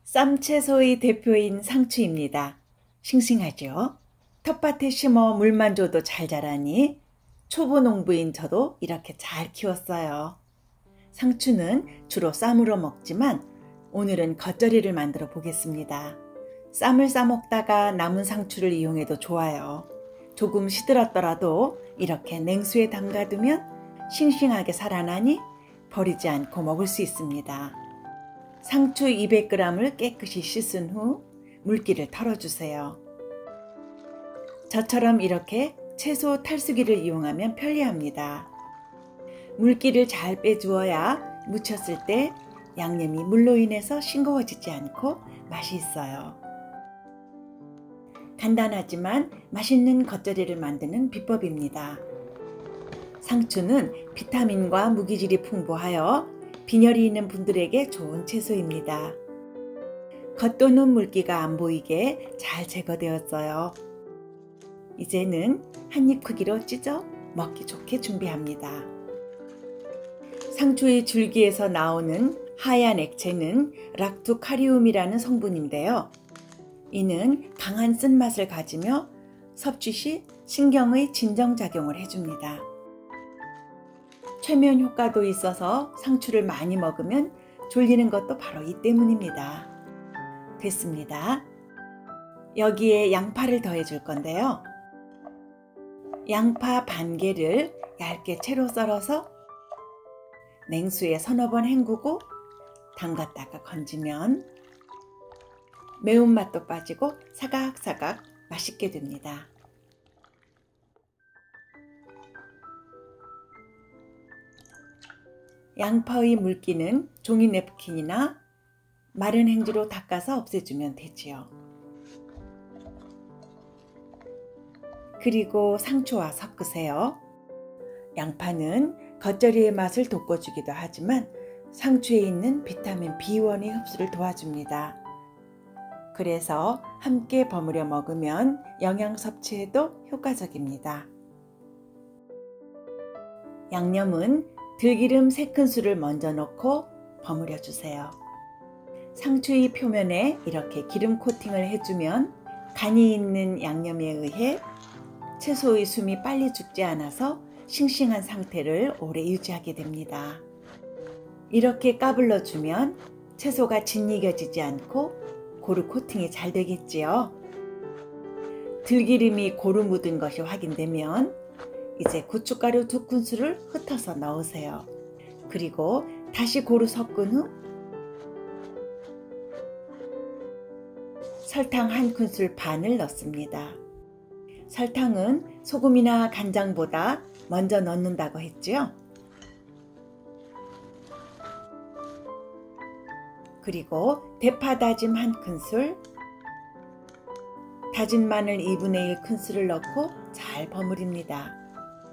쌈채소의 대표인 상추입니다. 싱싱하죠? 텃밭에 심어 물만 줘도 잘 자라니 초보 농부인 저도 이렇게 잘 키웠어요. 상추는 주로 쌈으로 먹지만 오늘은 겉절이를 만들어 보겠습니다. 쌈을 싸 먹다가 남은 상추를 이용해도 좋아요. 조금 시들었더라도 이렇게 냉수에 담가두면 싱싱하게 살아나니 버리지 않고 먹을 수 있습니다. 상추 200g을 깨끗이 씻은 후 물기를 털어주세요. 저처럼 이렇게 채소 탈수기를 이용하면 편리합니다. 물기를 잘 빼주어야 무쳤을 때 양념이 물로 인해서 싱거워지지 않고 맛이 있어요. 간단하지만 맛있는 겉절이를 만드는 비법입니다. 상추는 비타민과 무기질이 풍부하여 빈혈이 있는 분들에게 좋은 채소입니다. 겉도는 물기가 안 보이게 잘 제거되었어요. 이제는 한입 크기로 찢어 먹기 좋게 준비합니다. 상추의 줄기에서 나오는 하얀 액체는 락토카리움이라는 성분인데요. 이는 강한 쓴맛을 가지며 섭취 시 신경의 진정작용을 해줍니다. 최면 효과도 있어서 상추를 많이 먹으면 졸리는 것도 바로 이 때문입니다. 됐습니다. 여기에 양파를 더해 줄 건데요. 양파 반 개를 얇게 채로 썰어서 냉수에 서너 번 헹구고 담갔다가 건지면 매운맛도 빠지고 사각사각 맛있게 됩니다. 양파의 물기는 종이 냅킨이나 마른 행주로 닦아서 없애주면 되지요. 그리고 상추와 섞으세요. 양파는 겉절이의 맛을 돋궈주기도 하지만 상추에 있는 비타민 B1의 흡수를 도와줍니다. 그래서 함께 버무려 먹으면 영양 섭취에도 효과적입니다. 양념은 들기름 3큰술을 먼저 넣고 버무려 주세요. 상추의 표면에 이렇게 기름 코팅을 해주면 간이 있는 양념에 의해 채소의 숨이 빨리 죽지 않아서 싱싱한 상태를 오래 유지하게 됩니다. 이렇게 까불러 주면 채소가 짓이겨지지 않고 고루 코팅이 잘 되겠지요. 들기름이 고루 묻은 것이 확인되면 이제 고춧가루 2큰술을 흩어서 넣으세요. 그리고 다시 고루 섞은 후 설탕 1큰술 반을 넣습니다. 설탕은 소금이나 간장보다 먼저 넣는다고 했지요. 그리고 대파 다짐 1큰술, 다진 마늘 2분의 1큰술을 넣고 잘 버무립니다.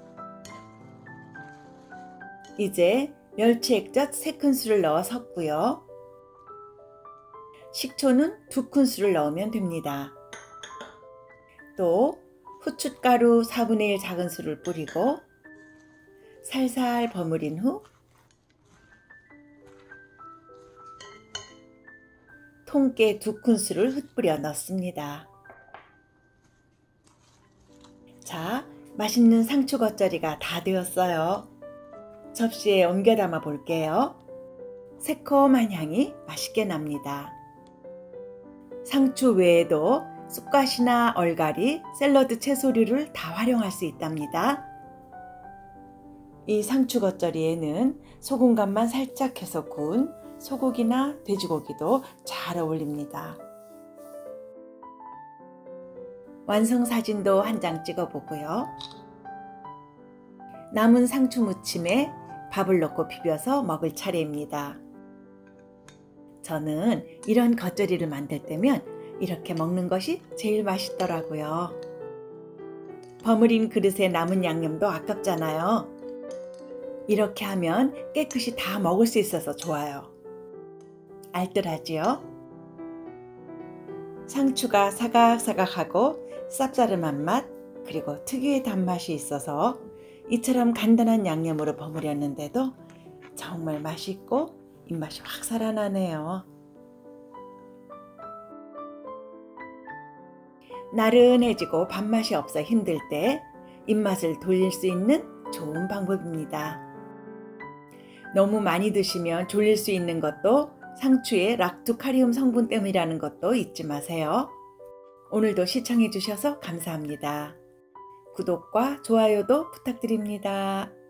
이제 멸치 액젓 3큰술을 넣어 섞고요. 식초는 2큰술을 넣으면 됩니다. 또 후춧가루 4분의 1 작은술을 뿌리고 살살 버무린 후 통깨 2큰술을 흩뿌려 넣습니다. 자, 맛있는 상추 겉절이가 다 되었어요. 접시에 옮겨 담아 볼게요. 새콤한 향이 맛있게 납니다. 상추 외에도 쑥갓이나 얼갈이, 샐러드 채소류를 다 활용할 수 있답니다. 이 상추 겉절이에는 소금 간만 살짝 해서 구운 소고기나 돼지고기도 잘 어울립니다. 완성 사진도 한 장 찍어 보고요. 남은 상추 무침에 밥을 넣고 비벼서 먹을 차례입니다. 저는 이런 겉절이를 만들 때면 이렇게 먹는 것이 제일 맛있더라고요. 버무린 그릇에 남은 양념도 아깝잖아요. 이렇게 하면 깨끗이 다 먹을 수 있어서 좋아요. 알뜰하지요? 상추가 사각사각하고 쌉싸름한 맛, 그리고 특유의 단맛이 있어서 이처럼 간단한 양념으로 버무렸는데도 정말 맛있고 입맛이 확 살아나네요. 나른해지고 밥맛이 없어 힘들 때 입맛을 돌릴 수 있는 좋은 방법입니다. 너무 많이 드시면 졸릴 수 있는 것도 상추의 락토카리움 성분 때문이라는 것도 잊지 마세요. 오늘도 시청해 주셔서 감사합니다. 구독과 좋아요도 부탁드립니다.